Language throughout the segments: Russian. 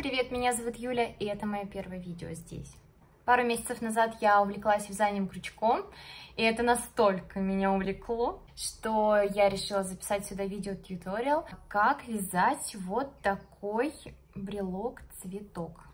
привет! Меня зовут Юля, и это мое первое видео здесь. Пару месяцев назад я увлеклась вязанием крючком, и это настолько меня увлекло, что я решила записать сюда видео-тьюториал, как вязать вот такой брелок-цветок.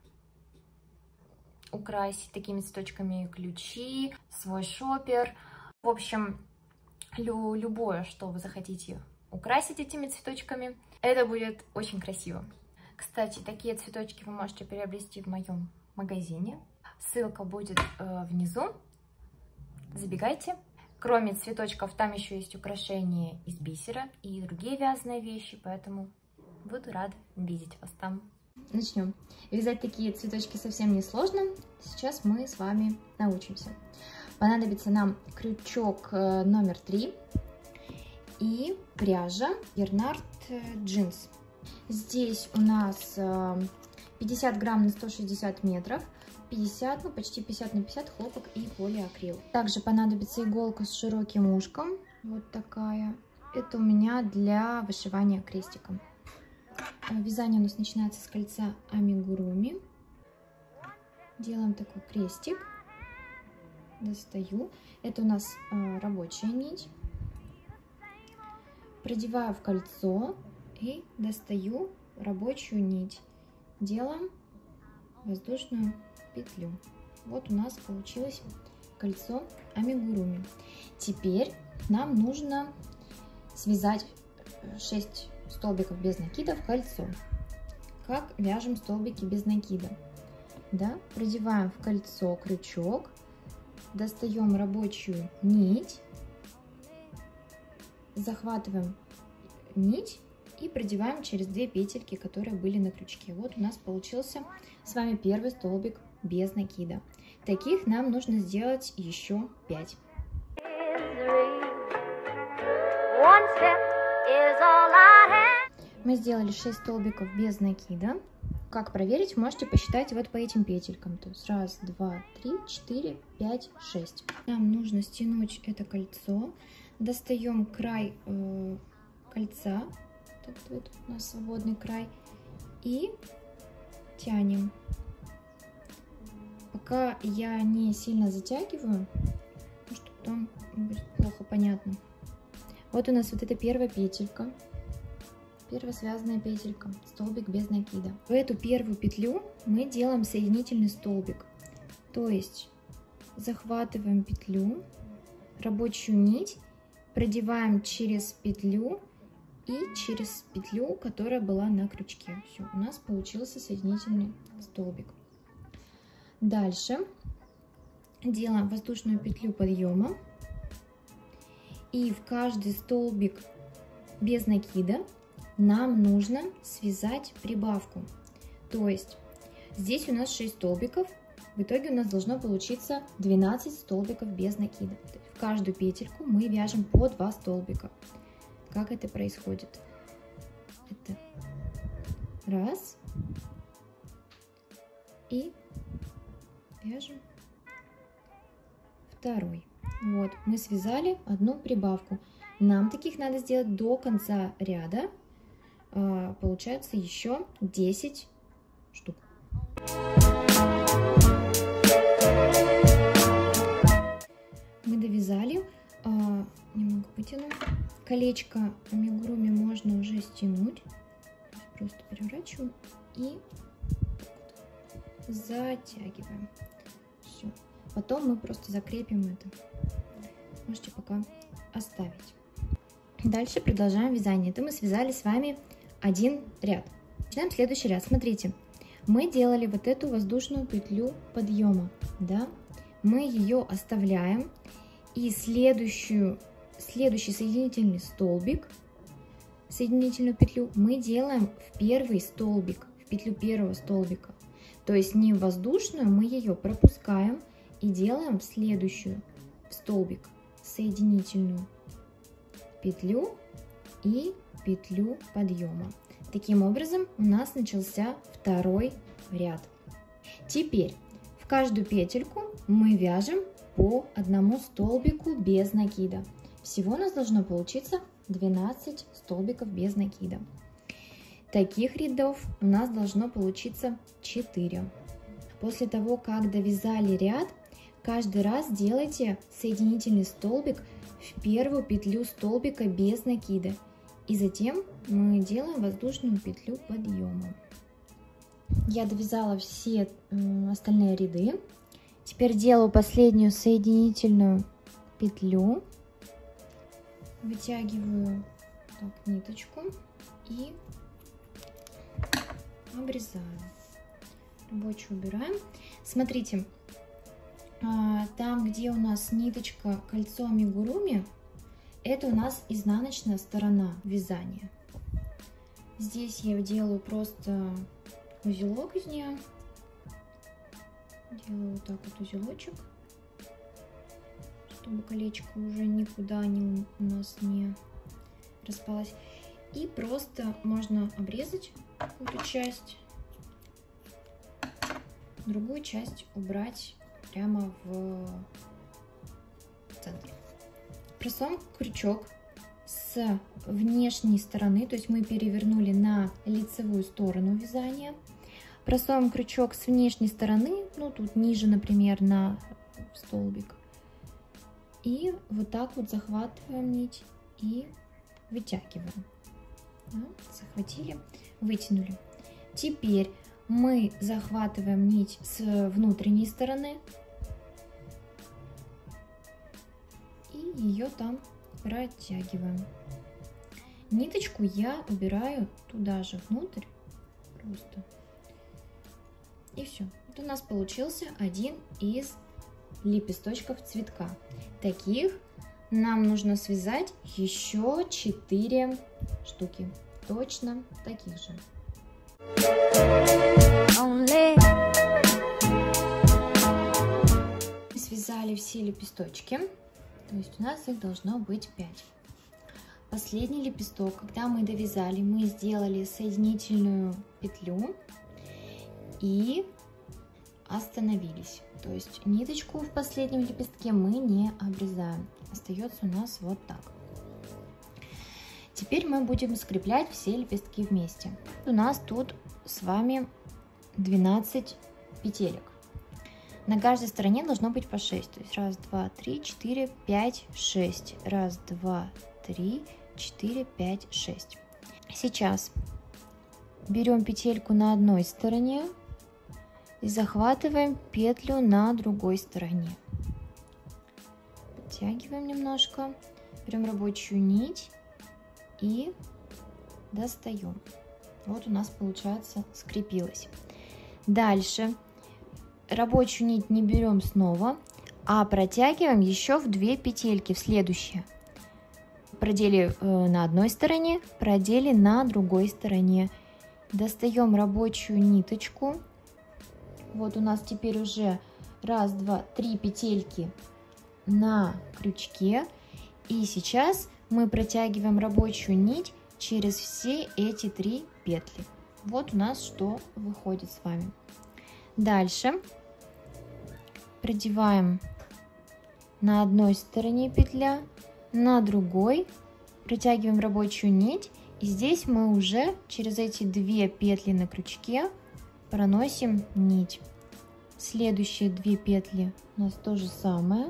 Украсить такими цветочками ключи, свой шопер. В общем, любое, что вы захотите украсить этими цветочками, это будет очень красиво. Кстати, такие цветочки вы можете приобрести в моем магазине. Ссылка будет внизу. Забегайте. Кроме цветочков, там еще есть украшения из бисера и другие вязаные вещи, поэтому буду рада видеть вас там. Начнем. Вязать такие цветочки совсем не сложно. Сейчас мы с вами научимся. Понадобится нам крючок номер 3 и пряжа Bernard Jeans. Здесь у нас 50 грамм на 160 метров, 50, ну почти 50 на 50 хлопок и полиакрил. Также понадобится иголка с широким ушком, вот такая. Это у меня для вышивания крестиком. Вязание у нас начинается с кольца амигуруми. Делаем такой крестик. Достаю. Это у нас рабочая нить. Продеваю в кольцо и достаю рабочую нить. Делаем воздушную петлю. Вот у нас получилось кольцо амигуруми. Теперь нам нужно связать 6 столбиков без накида в кольцо. Как вяжем столбики без накида? Да? Продеваем в кольцо крючок, достаем рабочую нить, захватываем нить и продеваем через 2 петельки, которые были на крючке. Вот у нас получился с вами первый столбик без накида. Таких нам нужно сделать еще 5. Мы сделали 6 столбиков без накида. Как проверить, можете посчитать вот по этим петелькам. То есть 1, 2, 3, 4, 5, 6. Нам нужно стянуть это кольцо. Достаем край кольца. Вот у нас свободный край. И тянем. Пока я не сильно затягиваю, потому что потом будет плохо понятно. Вот у нас вот эта первая петелька. Первая связанная петелька, столбик без накида. В эту первую петлю мы делаем соединительный столбик. То есть захватываем петлю, рабочую нить, продеваем через петлю и через петлю, которая была на крючке. Все, у нас получился соединительный столбик. Дальше делаем воздушную петлю подъема. И в каждый столбик без накида нам нужно связать прибавку. То есть здесь у нас 6 столбиков. В итоге у нас должно получиться 12 столбиков без накида. В каждую петельку мы вяжем по 2 столбика. Как это происходит? Это раз. И вяжем второй. Вот, мы связали одну прибавку. Нам таких надо сделать до конца ряда. Получается еще 10 штук. Мы довязали. Немного потяну. Колечко амигуруми можно уже стянуть. Просто переворачиваем и затягиваем. Все. Потом мы просто закрепим это. Можете пока оставить. Дальше продолжаем вязание. Это мы связали с вами один ряд. Начинаем следующий ряд. Смотрите, мы делали вот эту воздушную петлю подъема, да? Мы ее оставляем и следующий соединительный столбик, соединительную петлю мы делаем в первый столбик, в петлю первого столбика. То есть не в воздушную, мы ее пропускаем и делаем в следующую столбик соединительную петлю и петлю подъема. Таким образом у нас начался второй ряд. Теперь в каждую петельку мы вяжем по одному столбику без накида. Всего у нас должно получиться 12 столбиков без накида. Таких рядов у нас должно получиться 4. После того, как довязали ряд, каждый раз делайте соединительный столбик в первую петлю столбика без накида. И затем мы делаем воздушную петлю подъема. Я довязала все остальные ряды. Теперь делаю последнюю соединительную петлю. Вытягиваю так ниточку и обрезаю. Рабочую убираем. Смотрите, там, где у нас ниточка кольцо амигуруми, это у нас изнаночная сторона вязания. Здесь я делаю просто узелок из нее. Делаю вот так вот узелочек, чтобы колечко уже никуда у нас не распалось. И просто можно обрезать эту часть, другую часть убрать прямо в центр. Просовываем крючок с внешней стороны, то есть мы перевернули на лицевую сторону вязания. Просовываем крючок с внешней стороны, ну тут ниже, например, на столбик. И вот так вот захватываем нить и вытягиваем. Захватили, вытянули. Теперь мы захватываем нить с внутренней стороны и ее там протягиваем. Ниточку я убираю туда же внутрь просто. И все. Вот у нас получился один из лепесточков цветка. Таких нам нужно связать еще 4 штуки. Точно таких же. Связали все лепесточки. То есть у нас их должно быть 5. Последний лепесток, когда мы довязали, мы сделали соединительную петлю и остановились. То есть ниточку в последнем лепестке мы не обрезаем. Остается у нас вот так. Теперь мы будем скреплять все лепестки вместе. У нас тут с вами 12 петелек. На каждой стороне должно быть по 6. То есть 1, 2, 3, 4, 5, 6. 1, 2, 3, 4, 5, 6. Сейчас берем петельку на одной стороне и захватываем петлю на другой стороне. Подтягиваем немножко, берем рабочую нить и достаем. Вот у нас получается скрепилось. Дальше рабочую нить не берем снова, а протягиваем еще в 2 петельки в следующие. Продели на одной стороне, продели на другой стороне. Достаем рабочую ниточку. Вот у нас теперь уже 1, 2, 3 петельки на крючке. И сейчас мы протягиваем рабочую нить через все эти 3 петли. Вот у нас что выходит с вами. Дальше продеваем на одной стороне петля, на другой протягиваем рабочую нить. И здесь мы уже через эти 2 петли на крючке проносим нить. Следующие 2 петли у нас то же самое.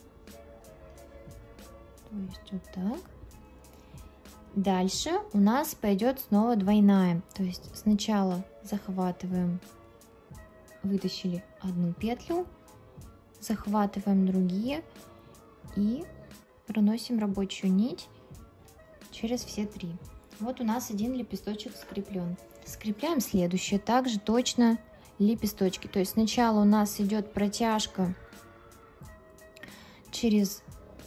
То есть вот так. Дальше у нас пойдет снова двойная. То есть сначала захватываем, вытащили одну петлю, захватываем другие и проносим рабочую нить через все 3. Вот у нас один лепесточек скреплен. Скрепляем следующее, также точно лепесточки. То есть сначала у нас идет протяжка через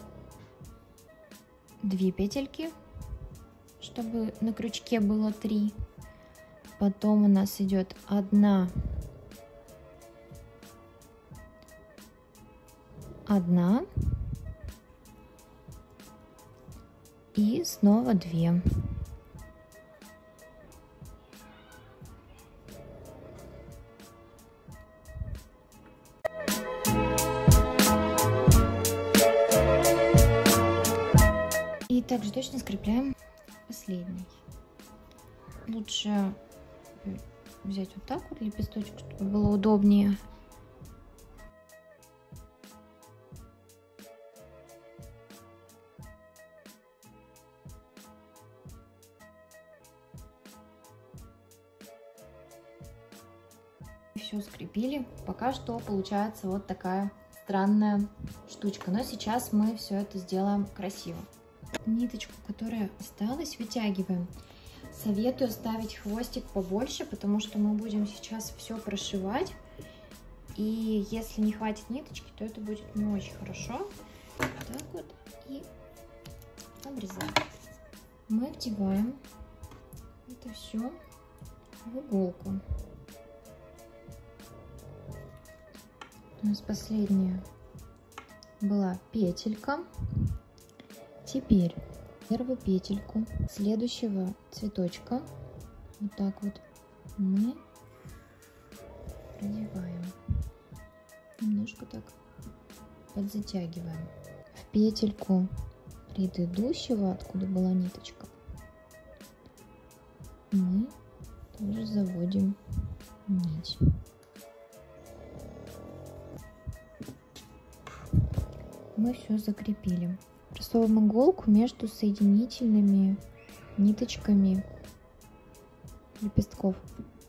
2 петельки, чтобы на крючке было 3. Потом у нас идет 1, 1 и снова 2. И также точно скрепляем последний. лучше взять вот так вот лепесточек, чтобы было удобнее. Все скрепили. Пока что получается вот такая странная штучка. Но сейчас мы все это сделаем красиво. Ниточку, которая осталась, вытягиваем. Советую ставить хвостик побольше, потому что мы будем сейчас все прошивать. И если не хватит ниточки, то это будет не очень хорошо. Так вот и обрезаем. Мы вдеваем это все в иголку. У нас последняя была петелька. Теперь первую петельку следующего цветочка вот так вот мы продеваем. Немножко так подзатягиваем. В петельку предыдущего, откуда была ниточка, мы тоже заводим нить. Мы все закрепили. Просовываем иголку между соединительными ниточками лепестков.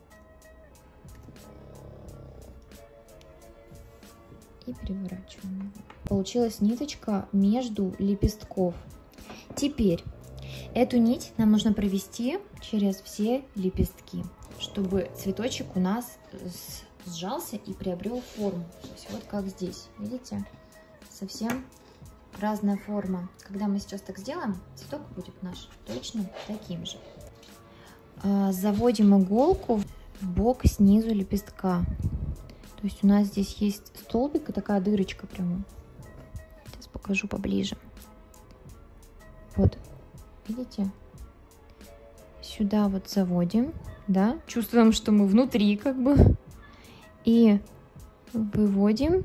И переворачиваем его. Получилась ниточка между лепестков. Теперь эту нить нам нужно провести через все лепестки, чтобы цветочек у нас сжался и приобрел форму. То есть вот как здесь, видите? Совсем разная форма. Когда мы сейчас так сделаем, цветок будет наш точно таким же. Заводим иголку в бок снизу лепестка. То есть у нас здесь есть столбик и такая дырочка прямо. Сейчас покажу поближе. Вот, видите? Сюда вот заводим, да? Чувствуем, что мы внутри как бы. И выводим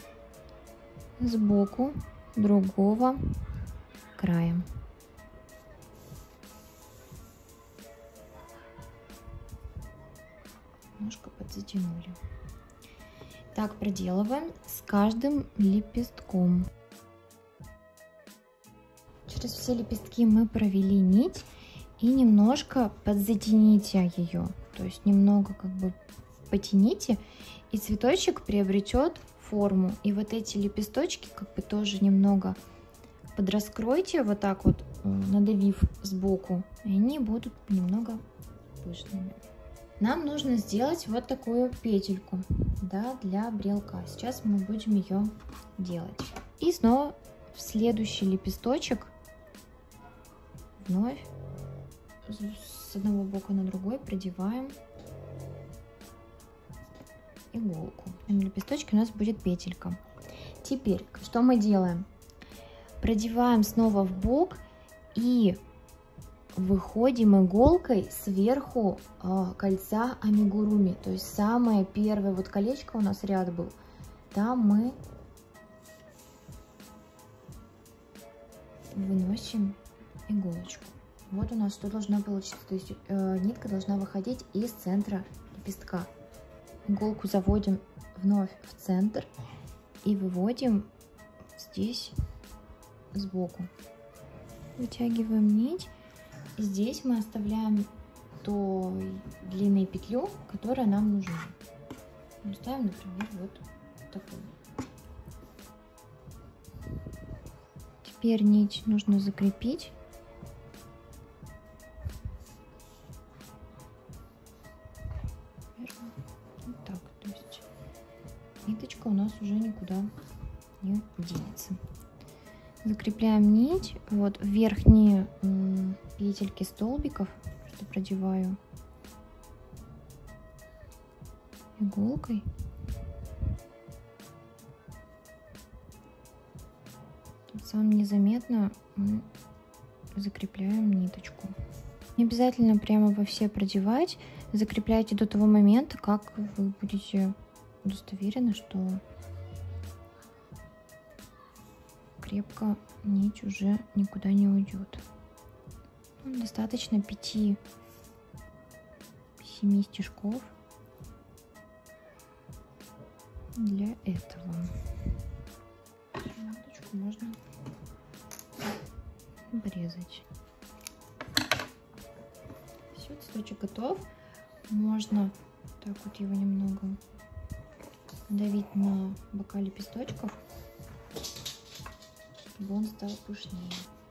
сбоку другого края. Немножко подзатянули. Так проделываем с каждым лепестком. Через все лепестки мы провели нить и немножко подзатяните ее. То есть немного как бы потяните, и цветочек приобретет форму. И вот эти лепесточки как бы тоже немного подраскройте, вот так вот надавив сбоку, и они будут немного пышными. Нам нужно сделать вот такую петельку, да, для брелка. Сейчас мы будем ее делать. И снова в следующий лепесточек вновь с одного бока на другой продеваем иголку. На лепесточке у нас будет петелька. Теперь что мы делаем? Продеваем снова в бок и выходим иголкой сверху кольца амигуруми. То есть самое первое вот колечко у нас ряд был. Там мы выносим иголочку. Вот у нас что должно получиться. То есть нитка должна выходить из центра лепестка. Иголку заводим вновь в центр и выводим здесь сбоку. Вытягиваем нить. И здесь мы оставляем ту длинную петлю, которая нам нужна. Ставим, например, вот такую. Теперь нить нужно закрепить. Вот так. То есть ниточка у нас уже никуда не денется. Закрепляем нить вот в верхние петельки столбиков, что продеваю иголкой. Сам незаметно мы закрепляем ниточку. Не обязательно прямо во все продевать. Закрепляйте до того момента, как вы будете удостоверены, что крепко нить уже никуда не уйдет. Достаточно 5 7 стежков для этого. Шапочку можно обрезать. Все, цветочек готов. Можно так вот его немного давить на бока лепесточков, чтобы он стал пушнее.